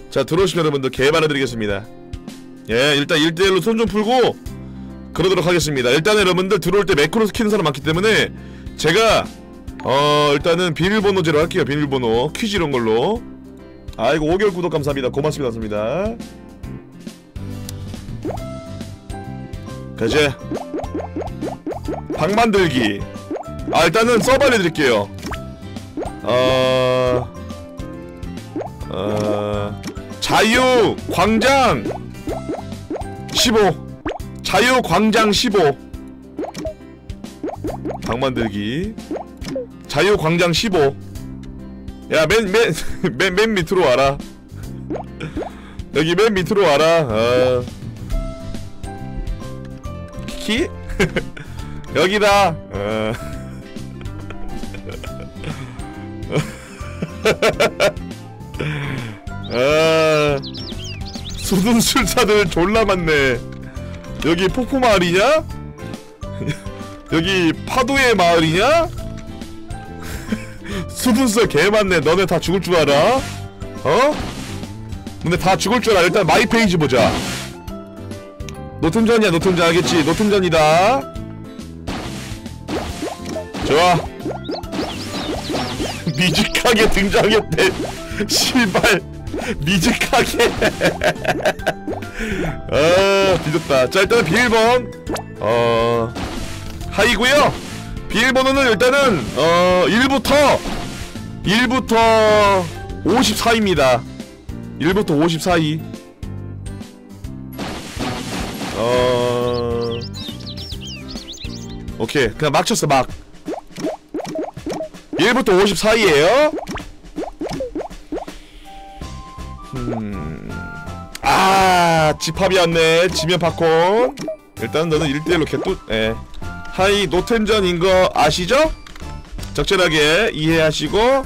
자, 들어오시면 여러분들 개발해드리겠습니다. 예, 일단 1대1로 손 좀 풀고 그러도록 하겠습니다. 일단은 여러분들 들어올 때 매크로 키는 사람 많기 때문에 제가 일단은 비밀번호제로 할게요. 비밀번호 퀴즈 이런 걸로. 아이고 5개월 구독 감사합니다. 고맙습니다. 그제 방 만들기. 일단은 서버 알려드릴게요. 자유광장 15 자유광장 15 방 만들기 자유광장 15. 야, 맨 밑으로 와라. 여기 맨 밑으로 와라. 키키? 여기다. 수둔술사들 졸라 많네. 여기 폭포마을이냐? 여기 파도의 마을이냐? 수둔술 개많네. 너네 다 죽을 줄 알아? 너네 다 죽을 줄 알아. 일단 마이 페이지 보자. 노튼전이야. 노튼전 알겠지? 노튼전이다. 좋아. 미직하게 등장했대. 시발 미직하게. 뒤졌다. 자, 일단은 비밀번 하이고요. 비밀번호는 일단은 1부터 54입니다 1부터 54이. 오케이, 그냥 막 쳤어. 막 1부터 54이에요 집합이었네. 지면 팝콘. 일단 너는 1대1로 개또. 하이 노템전인 거 아시죠? 적절하게 이해하시고.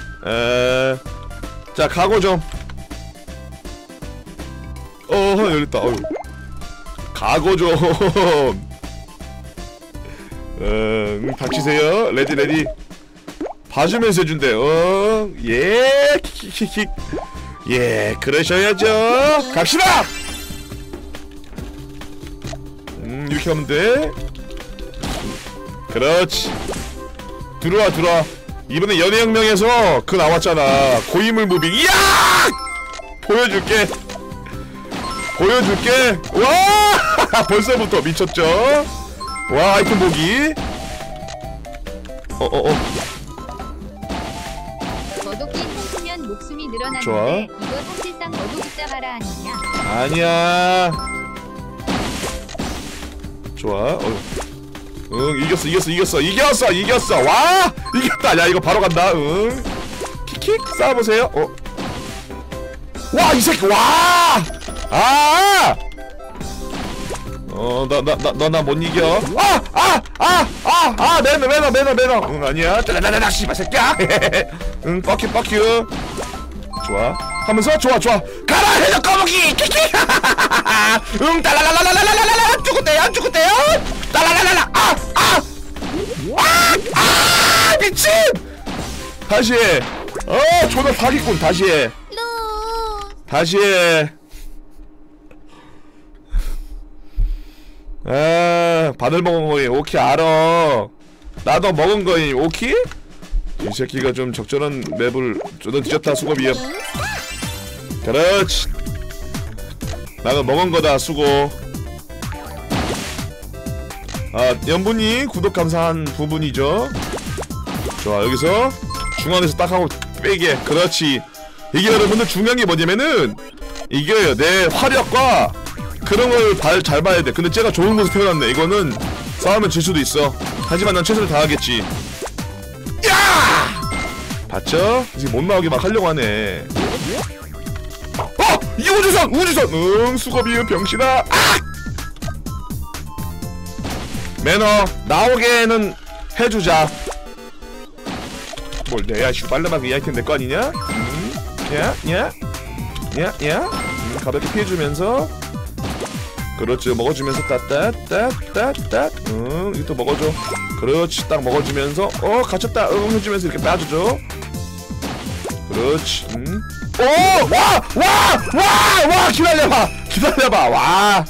자, 각오 좀. 열렸다. 각오 좀. 닥치세요. 레디. 봐주면서 해준대. 예, 킥킥킥. 예, 그러셔야죠. 갑시다. 이렇게 하면 돼. 그렇지. 들어와. 이번에 연애혁명에서 그 나왔잖아. 고인물 무빙. 이야! 보여줄게. 와! 벌써부터 미쳤죠? 와, 아이템 보기. 머독기 통수면 목숨이 늘어나는데 좋아. 이거 사실상 머독 숫자가라 아니냐? 아니야. 좋아. 이겼어. 와! 이겼다. 야, 이거 바로 간다. 킥킥 쏴보세요. 와, 이 새끼. 와! 나 못 이겨. 매너. 아니야. 짜라라라 씨발 새끼야. 뻑큐. 좋아. 하면서 좋아. 가라 해적 거북이. 킥킥. 따라라라라라라라라. 죽었대요. 따라라라라. 미친. 다시 해. 존나 사기꾼. 다시 해. 바늘 먹은 거니. 오키 알아. 나도 먹은 거니. 오키? 이 새끼가 좀 적절한 맵을 좀 뒤졌다. 수고 위험. 그렇지. 나도 먹은 거다. 수고. 연분이 구독 감사한 부분이죠. 좋아. 여기서 중앙에서 딱 하고 빼게. 그렇지. 이게 여러분들 중요한 게 뭐냐면은 이겨요. 내 화력과 그런 걸 잘 봐야 돼. 근데 쟤가 좋은 곳에서 태어났네. 이거는 싸우면 질 수도 있어. 하지만 난 최선을 다하겠지. 야! 봤죠? 이제 못 나오게 막 하려고 하네. 이 우주선! 수고비은 병신아! 매너 나오게는 해주자. 뭘 내야 빨라만 이 아이템 내 거 아니냐? 야. 가볍게 피해주면서. 그렇지. 먹어주면서 따따따따따. 이것도 먹어줘. 그렇지. 딱 먹어주면서 갇혔다. 해주면서 이렇게 빠져줘. 그렇지. 와 기다려봐 와.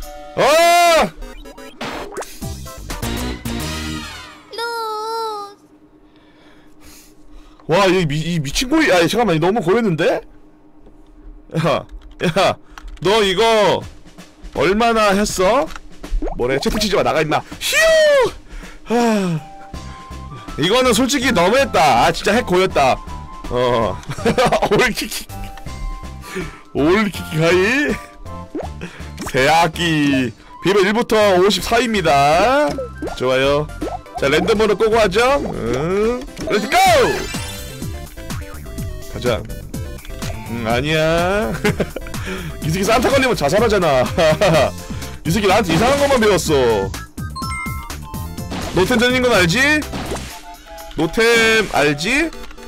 와, 이 미친 고이, 아, 잠깐만, 너무 고였는데? 야, 너 이거 얼마나 했어? 뭐래? 채팅 치지 마, 나가 임마. 휴! 이거는 솔직히 너무했다. 아, 진짜 핵 고였다. 올키키 가이. 대학기 비밀 1부터 54입니다. 좋아요. 자, 랜덤으로 끄고 하죠. 렛츠 고! 가자. 아니야. 이 새끼 산타 걸리면 자살하잖아. 이 새끼 나한테 이상한 것만 배웠어. 노템 전인 건 알지? 노템 알지?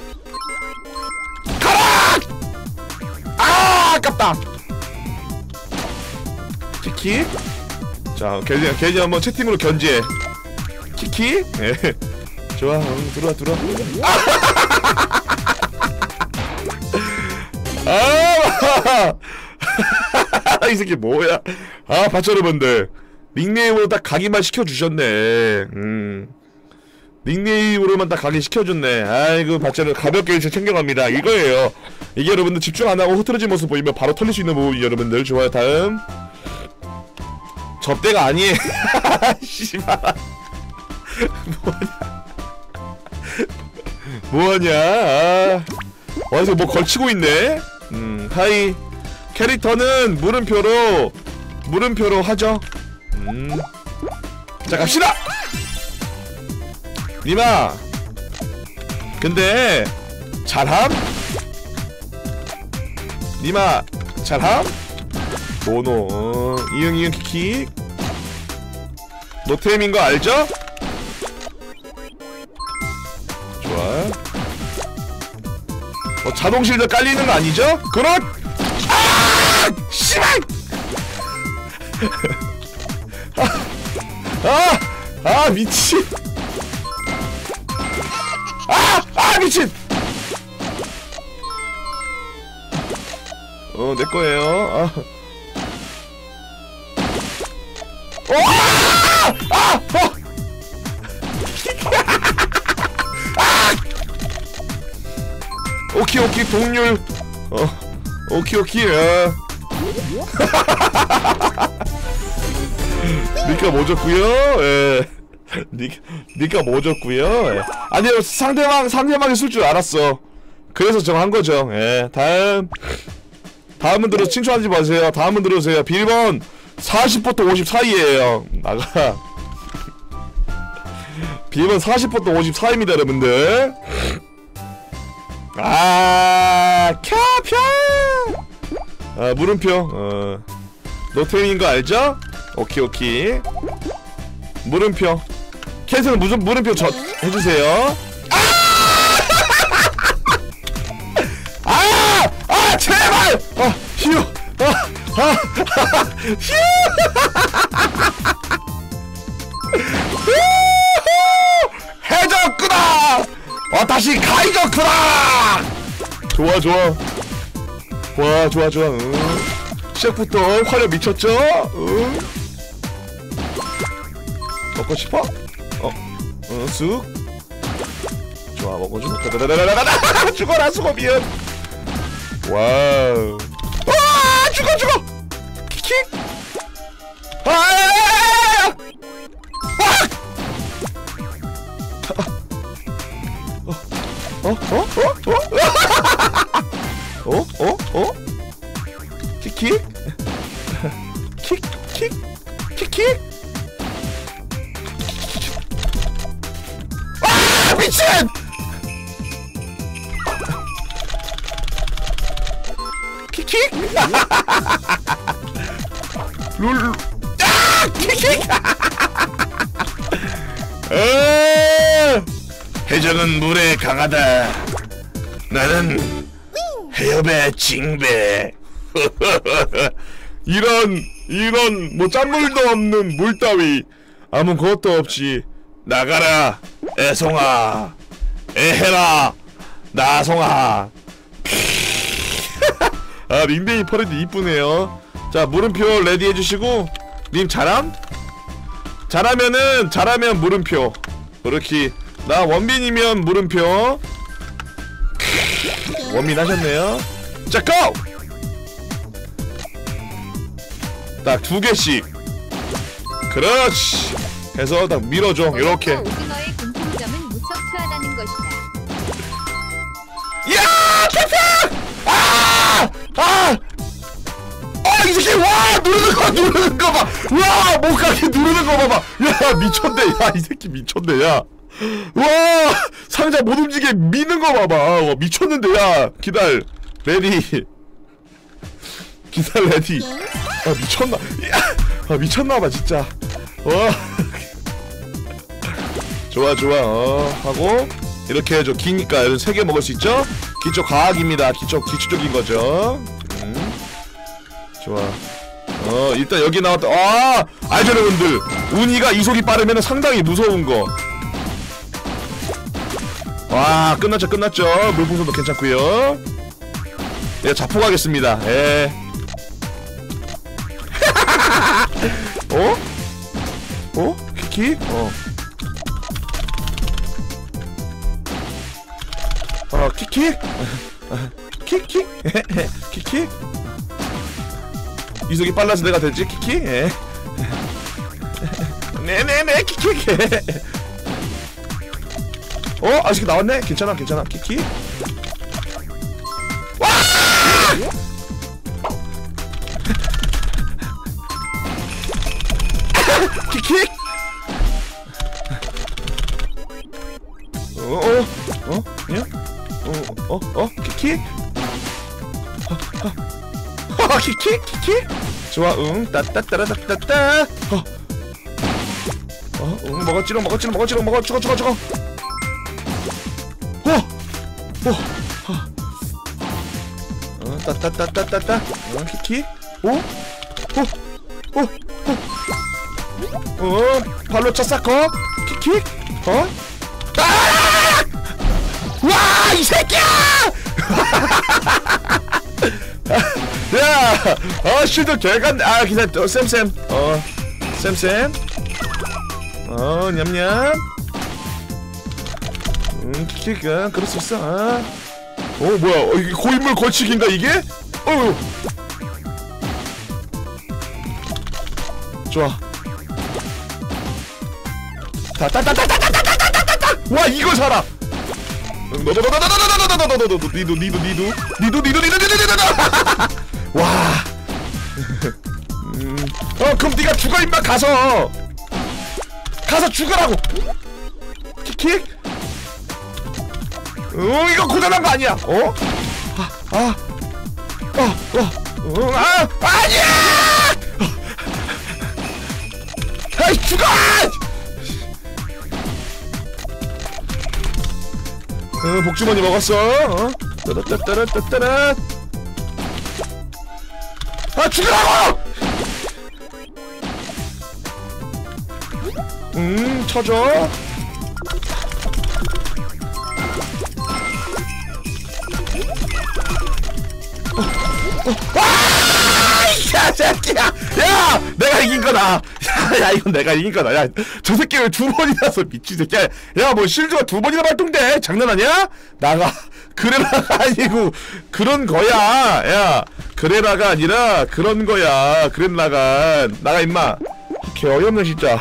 가라! 아, 아깝다. 키키. 자, 괜히 한번 채팅으로 견제. 키키. 예. 좋아. 들어와. 이 새끼 뭐야? 아, 봤죠 여러분들. 닉네임으로 딱 각인만 시켜주셨네. 닉네임으로만 딱 각인 시켜줬네. 아이고, 봤죠. 가볍게 이제 챙겨갑니다. 이거예요. 이게 여러분들 집중 안 하고 흐트러진 모습 보이면 바로 털릴 수 있는 부분. 여러분들 좋아요. 다음. 접대가 아니에요. 씨발. 뭐하냐? 아. 어디서 뭐 걸치고 있네? 하이. 캐릭터는 물음표로 하죠. 자, 갑시다! 니마! 근데, 잘함? 니마, 잘함? 모노, 이응, 키키. 노템인 거 알죠? 좋아. 자동 실드 깔리는 거 아니죠? 그렇! 아! 씨발! 미친! 미친! 내 거예요. 오키 동률. 오키. 니가 뭐 줬구요? 예. 니가 뭐 줬구요? 예. 아니요, 상대방이 쓸 줄 알았어. 그래서 정한 거죠. 예. 다음은 친추하지 마세요. 다음은 들어오세요. 비번 40부터 50 사이에요. 나가. 비번 40부터 50 사이입니다, 여러분들. 캬펴! 물음표. 노템인 거 알죠? 오키. 물음표. 캔슬은 무슨 물음표 해주세요. 제발! 휴! 휴! 해적구나! 다시 가이적구나! 좋아. 와, 좋아. 시작부터 화력 미쳤죠? 먹고 싶어? 쑥. 좋아, 먹어줘. 죽어라, 수고비연. 와우. 죽어! 키키! 키키? 키키? 미친! 키키? 키키! 해적은 물에 강하다. 나는 해협의 징배. 이런 뭐 짠물도 없는 물 따위 아무 것도 없이 나가라 애송아. 애해라 나송아. 아 링데이 퍼레이드 이쁘네요. 자 물음표 레디 해주시고 님 잘함? 잘하면 물음표. 그렇게 나 원빈이면 물음표. 원빈 하셨네요. 자 고! 딱 2개씩. 그렇지. 해서 딱 밀어줘. 이렇게. 오징어의 공통점은 무척 추하다는 것이다. 야! 대표! 아! 아! 아, 이 새끼 와! 누르는 거 봐. 와! 못 가게 누르는 거 봐봐. 야, 미쳤네. 야, 이 새끼 미쳤네. 야. 와! 상자 못 움직이게 미는 거 봐봐. 와, 미쳤는데. 야, 기다려. 레디. 기다려, 레디. 아, 미쳤나? 야! 아, 미쳤나 봐, 진짜. 와. 좋아. 하고 이렇게 해줘. 기니까 이런 3개 먹을 수 있죠? 기초 과학입니다. 기초적인 거죠. 좋아. 일단 여기 나왔다. 아! 알죠, 여러분들. 운이가 이속이 빠르면 상당히 무서운 거. 와, 끝났죠. 물풍선도 괜찮고요. 예, 자포가겠습니다. 예. 어? 키키? 키키? 키키? 키키? 이속이 빨라서 내가 되지? 키키? 네네네 키키. 아직 나왔네? 괜찮아 키키? 와! 키키? 키키? 키키? 좋아, 따따따라따따따. 먹었지롱. 죽어. 따따따따따따. 키키? 발로 쳤사커? 키키? 와, 이 새끼야! 야! 쉴드 개간. 기다려. 쌤. 냠냠. 키키가 그럴 수 있어. 뭐야? 이게 고인물 걸치기인가 이게? 좋아. 와, 이거 살아. 니도. 와. 그럼 네가 죽어 임마. 가서 죽으라고. 키키? 이거 고장난 거 아니야? 아니야! 아이, 죽어! 복주머니 먹었어. 따라따따라따따라. 죽으라고! 쳐줘. 야, 새끼야! 야! 내가 이긴 거다! 야, 이건 내가 이긴 거다. 야, 저 새끼 왜 2번이나서 미친 새끼야. 야, 뭐 실드가 2번이나 발동돼? 장난하냐? 나가. 그래라가 아니고 그런 거야. 야, 그래라가 아니라 그런 거야. 그랬나가. 나가 임마. 개 어이없네 진짜.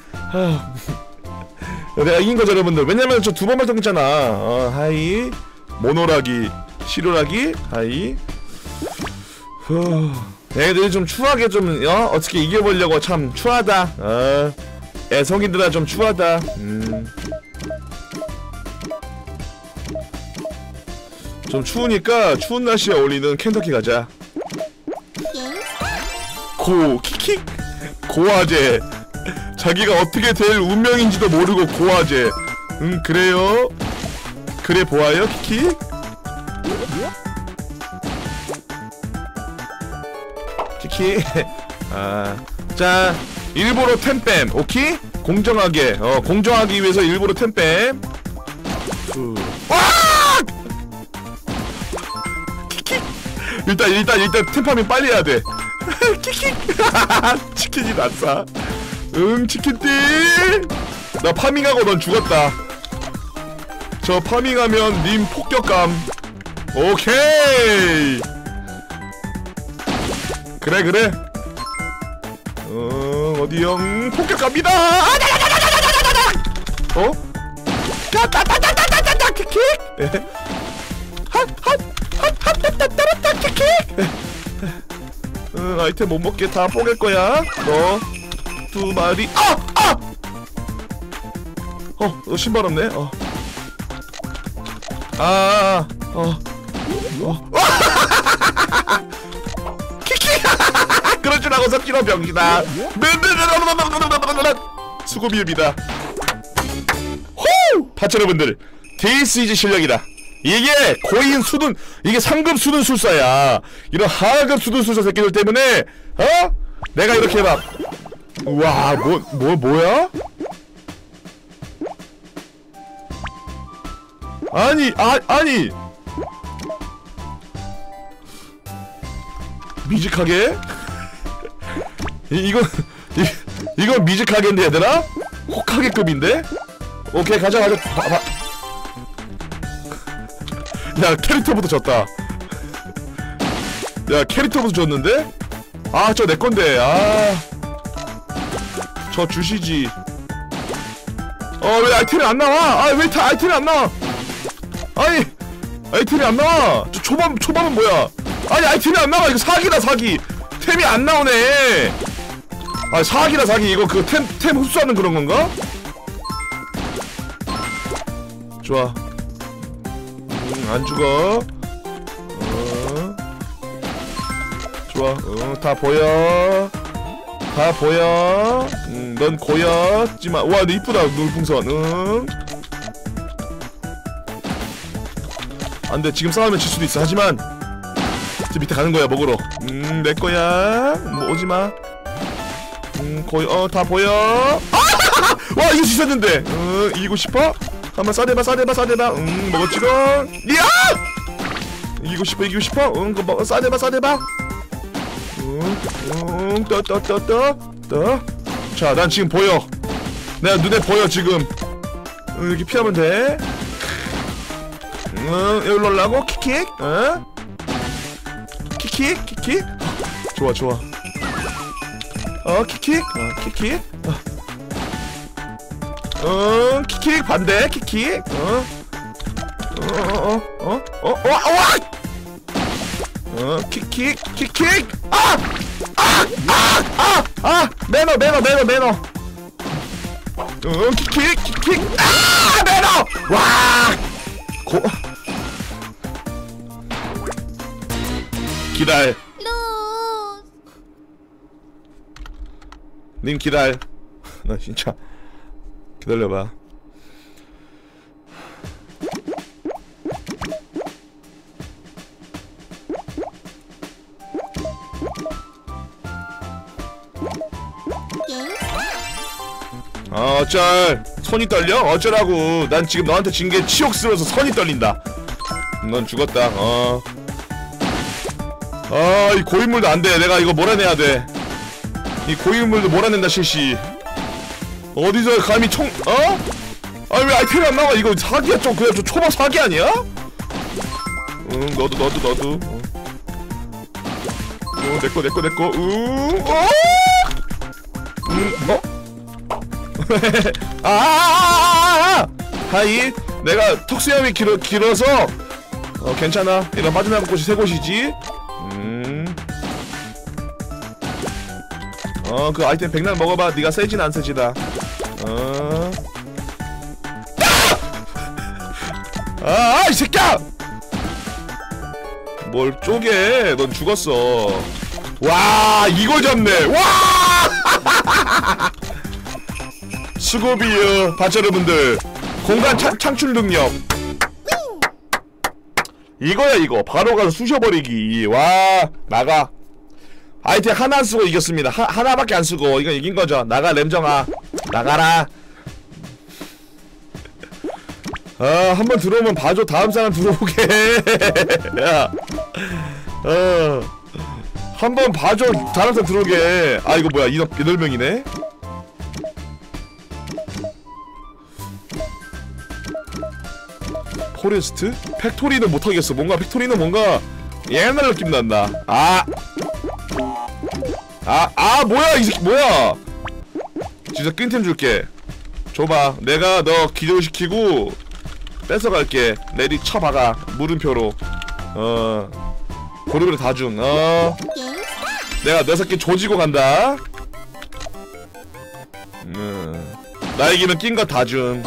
내가 이긴 거죠 여러분들. 왜냐면 저 2번 발동했잖아. 하이. 모노라기, 시로라기, 하이. 애들이 좀 추하게 좀 어떻게 이겨보려고 참 추하다. 애성이들아 좀 추하다. 좀 추우니까 추운 날씨에 어울리는 켄터키 가자. 키키? 고화제. 자기가 어떻게 될 운명인지도 모르고 고화제. 그래요? 그래 보아요 키키? 키키. 자, 일부러 템뱀. 오케이? 공정하게. 공정하기 위해서 일부러 템뱀. 와! 키키. 일단 템파밍 빨리 해야 돼. 킥킥. 치킨이 났어. 응, 치킨띠. 나 파밍하고 넌 죽었다. 저 파밍하면 님 폭격감. 오케이. 그래. 어디요? 폭격갑니다. 어? 따따따따따따따 킥킥. 아이템 못 먹게 다 뽀갤 거야. 너 두 마리. 너 신발 없네. 키키. 그럴 줄 알고 섞이는 병이다. 수고비읍이다. 호! 파츠 여러분들, 데이스이즈 실력이다. 이게 고인 수둔, 이게 상급 수둔 술사야. 이런 하급 수둔 술사 새끼들 때문에 내가 이렇게 막 우와 뭐야? 아니 미직하게? 이건 미직하게인데 얘들아? 호카게급인데? 오케이 가자. 야 캐릭터부터 졌다. 야 캐릭터부터 졌는데? 저 내건데. 저 주시지. 왜 아이템이 안 나와? 왜 아이템이 안 나와? 아니 아이템이 안 나와. 저 초반은 뭐야? 아니 아이템이 안 나와. 이거 사기다 사기. 템이 안 나오네. 사기다 사기. 이거 그 템 흡수하는 그런 건가? 좋아. 안 죽어. 좋아. 다 보여. 넌 고였지만. 와, 너 이쁘다. 물풍선. 안돼. 지금 싸우면 질 수도 있어. 하지만 저 밑에 가는 거야. 먹으러. 내 거야. 뭐 오지마. 다 보여. 와, 이길 수 있었는데. 이기고 싶어? 한번 싸대봐. 먹었지롱. 이야! 이기고 싶어? 그거 싸대봐. 자, 난 지금 보여. 내가 눈에 보여 지금. 이렇게 피하면 돼. 여기로 올라고 킥킥. 킥킥. 좋아. 킥킥. 킥킥 반대. 킥킥. 킥킥. 매너. 킥킥. 매너. 와. 기다려. 님 기다려. 나 진짜 기다려봐. 어쩔. 손이 떨려? 어쩌라고. 난 지금 너한테 진 게 치욕스러워서 손이 떨린다. 넌 죽었다. 이 고인물도 안돼. 내가 이거 몰아내야 돼. 이 고인물도 몰아낸다. 실시. 어디서 감히 총 왜 아이템이 안 나와. 이거 사기야. 좀 그냥 좀 초반 사기 아니야? 너도 내꺼 하이. 내가 턱수염이 길어서 괜찮아. 이런 마지막 곳이 세 곳이지. 그 아이템 백날 먹어봐. 네가 세진 안 세지다. 이 새끼야! 뭘 쪼개? 넌 죽었어. 와, 이거 잡네. 와! 수고비요, 바자 여러분들. 공간 창출 능력. 이거야 이거. 바로 가서 쑤셔버리기. 와, 나가. 아이템 하나 쓰고 이겼습니다. 하나밖에 안 쓰고 이건 이긴 거죠. 나가 램정아. 나가라. 한번 들어오면 봐줘. 다음 사람 들어오게. 야, 한번 봐줘. 다른 사람 들어오게. 아 이거 뭐야 8명이네. 포레스트? 팩토리는 못하겠어. 뭔가 팩토리는 뭔가 옛날 느낌 난다. 뭐야 이 새끼 뭐야. 진짜 끈템 줄게. 줘봐. 내가 너 기절시키고 뺏어갈게. 레디 쳐박아. 물음표로. 고르고르 다줌. 내가 6개 조지고 간다. 나 이기면 낀 거 다줌.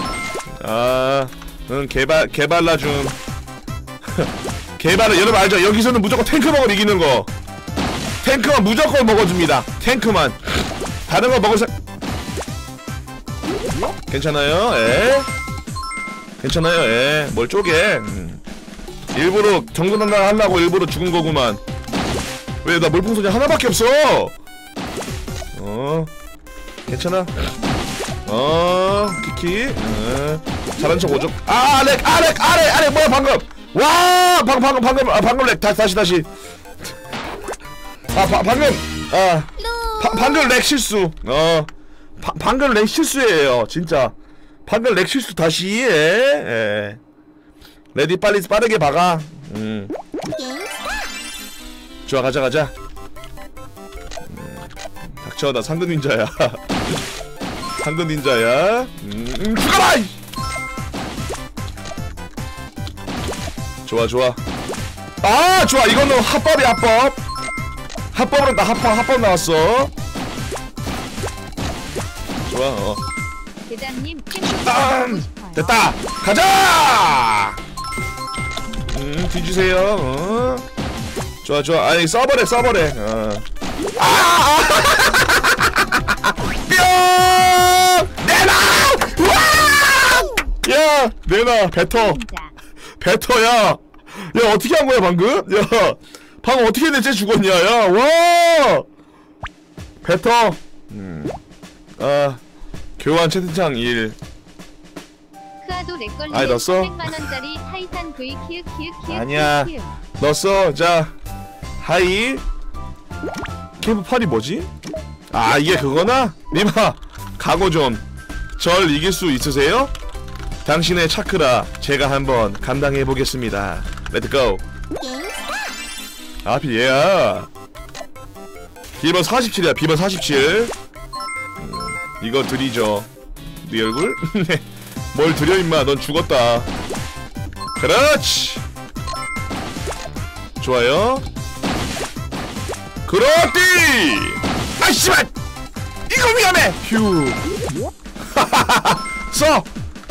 개발라줌. 개발을 여러분 알죠? 여기서는 무조건 탱크 먹으면 이기는 거. 탱크만 무조건 먹어줍니다. 탱크만. 다른 거 먹을 사 괜찮아요? 예. 괜찮아요? 예. 뭘 쪼개. 일부러 정근한다 하려고 일부러 죽은 거구만. 왜 나 물풍선이 하나밖에 없어? 괜찮아. 키키. 잘한 척 오죠. 렉 뭐야 방금. 와 방금 렉 다시. 방금 렉 실수. 방금 렉 실수예요 진짜. 방금 렉 실수 다시 해. 레디 빠르게 박아. 좋아 가자. 닥쳐. 나 상근 닌자야. 상근 닌자야. 죽어라. 좋아. 좋아 이거는 합법이야. 합법으로 나 합법 나왔어. 좋아. 대장님 탱크 됐다. 가자. 뒤주세요. 좋아. 아니 서버래. 뿅! 내놔! 우와! 야, 내놔. 뱉어야. 야, 어떻게 한 거야 방금? 야, 방금 어떻게 했는데 죽었냐? 야, 와! 뱉어. 교환 채팅창 1. 크아도 렉걸리 아니, 넣었어? 300만원짜리 타이탄 V 키읔 아니야. 넣었어. 자, 하이. 캠프 8이 뭐지? 이게 그거나? 니마, 각오 좀. 절 이길 수 있으세요? 당신의 차크라 제가 한번 감당해보겠습니다. 렛츠고. 하필 얘야. 비번 47이야. 비번 47. 이거 드리죠. 네 얼굴? 뭘 드려 임마. 넌 죽었다. 그렇지. 좋아요. 그렇디. 아이씨발. 이거 위험해. 휴. 써.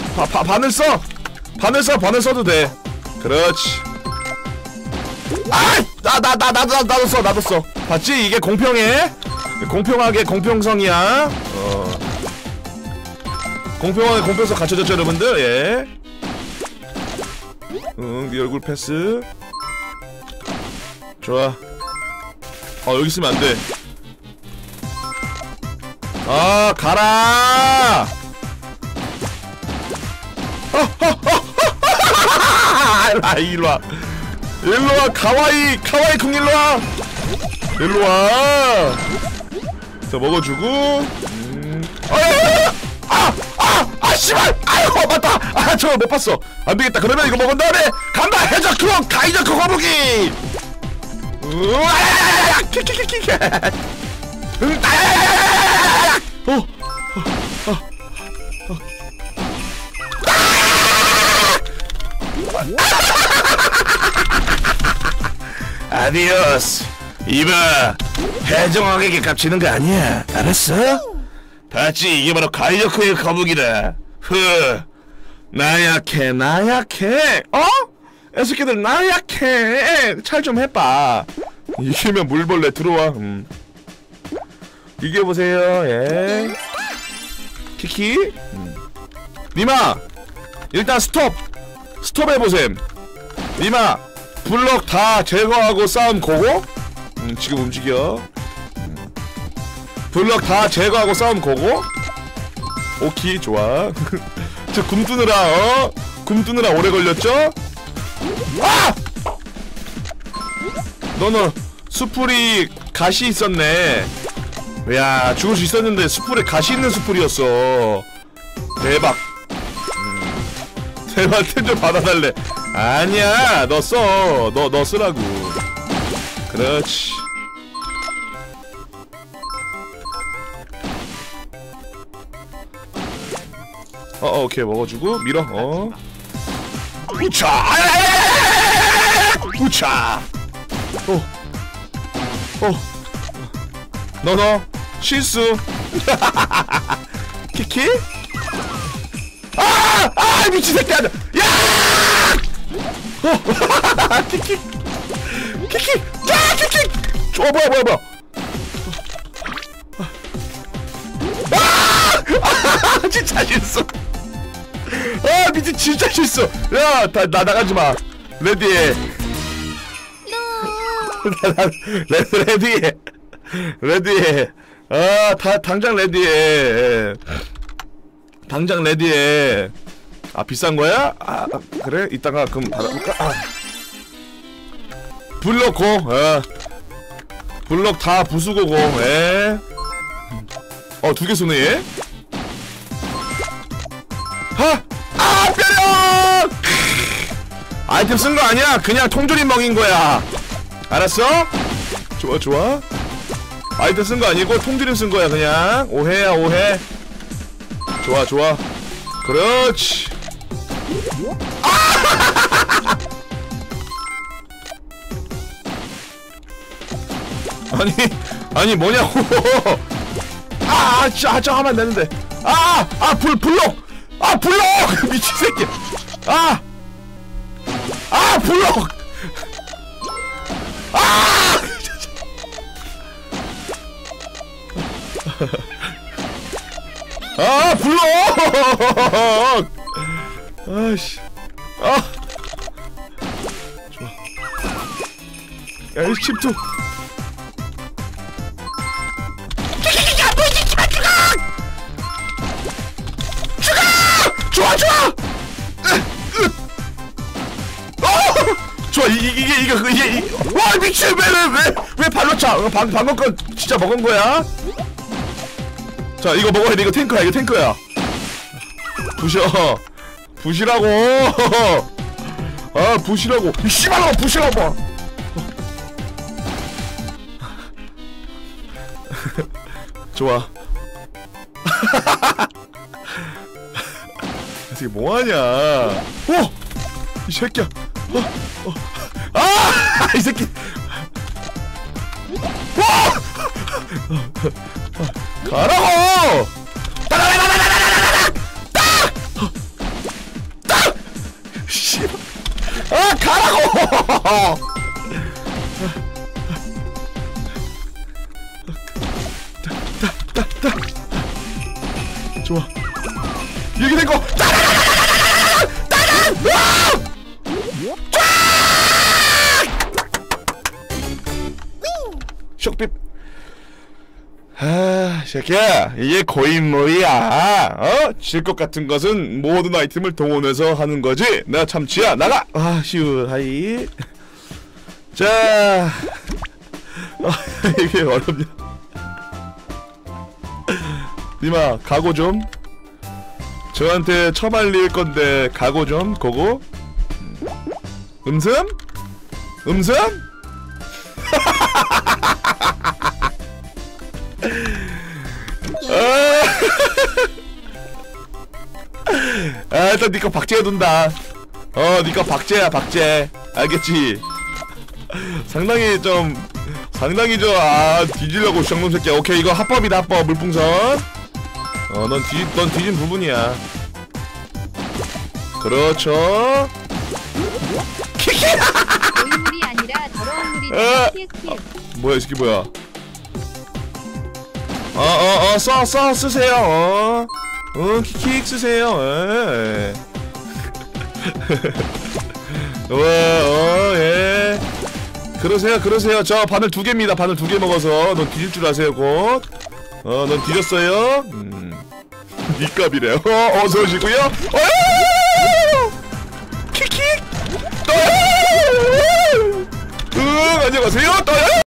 바늘 써도 돼. 그렇지. 나도 써. 봤지? 이게 공평해. 공평하게 공평성이야. 공평하게 공평성 갖춰졌죠 여러분들. 예. 네 얼굴 패스. 좋아. 여기 있으면 안 돼. 가라. 일로와. 가와이 쿵 일로와. 자, 먹어주고. 씨발! 아이고, 맞다! 저거 못 봤어. 안 되겠다. 그러면 이거 먹은 다음에 간다! 해적크롱! 가이저크 거북이! 아디오스. 이봐, 해적왕에게 깝치는 거 아니야. 알았어? 봤지? 이게 바로 가이저크의 거북이다. 나약해. 애새끼들 나약해. 잘 좀 해봐. 이기면 물벌레 들어와. 이겨보세요. 예. 키키. 니마, 일단 스톱 해보셈. 니마, 블럭 다 제거하고 싸움 고고? 지금 움직여. 블럭 다 제거하고 싸움 고고? 오케이, 좋아. 저 굶뜨느라 오래 걸렸죠? 너는 수풀이 가시 있었네. 야, 죽을 수 있었는데 수풀에 가시 있는 수풀이었어. 대박. 제발 템 좀 받아달래. 아니야, 너 써. 너 쓰라고. 그렇지. 오케이, 먹어주고 밀어. 우차. 우차. 너 실수. 키키? 미친 새끼 아니야. 야! 키키. 키키. 야, 키키. 뭐야. 진짜 실수. 미친 진짜 실수. 야, 나 나가지 마. 레디해. 레디해. 당장 레디해. 당장 레디해. 비싼 거야? 그래? 이따가 그럼 받아볼까? 블럭 고. 블럭 다 부수고 고. 2개 쏘네 얘. 뼈력! 아이템 쓴 거 아니야. 그냥 통조림 먹인 거야. 알았어? 좋아. 아이템 쓴 거 아니고 통조림 쓴 거야. 그냥 오해야 오해. 좋아. 그렇지. 아니 뭐냐고. 저 하면 되는데. 블록. 블록. 미친 새끼. 블록. 블록. 아씨. 좋아. 야, 침투. 좋아. 좋아. 이게 와, 미친. 왜 발로 차. 방금 건 진짜 먹은 거야. 자, 이거 먹어야 돼. 이거 탱크야. 부시라고. 부시라고. 씨발아, 부시라고. 좋아. 이게 뭐하냐. 이 새끼야. 이 새끼. 가라고. 씨발. 가라고. 좋아. 이렇게 된 거. 쇽빕. 새끼야, 이게 고인물이야. 질 것 같은 것은 모든 아이템을 동원해서 하는 거지. 내가 참치야. 나가. 하이. 자, 이게 어렵냐. 니마, 각오 좀. 저한테 처말릴 건데 각오 좀. 고고. 음슴? 일단 니꺼 박제해둔다. 니꺼 박제. 알겠지? 상당히 뒤지려고 정놈 새끼야. 오케이, 이거 합법이다, 합법. 물풍선. 넌 뒤진 부분이야. 그렇죠. 고인물이 아니라 더러운 물이다. 뭐야, 이 새끼 뭐야. 쓰세요. 킥 쓰세요. 예. 그러세요. 저 바늘 2개입니다. 바늘 2개 먹어서 넌 뒤질 줄 아세요, 곧. 넌 뒤졌어요. 니값이래요. 어서 오시고요. 킥킥. 안녕하세요. 떠요.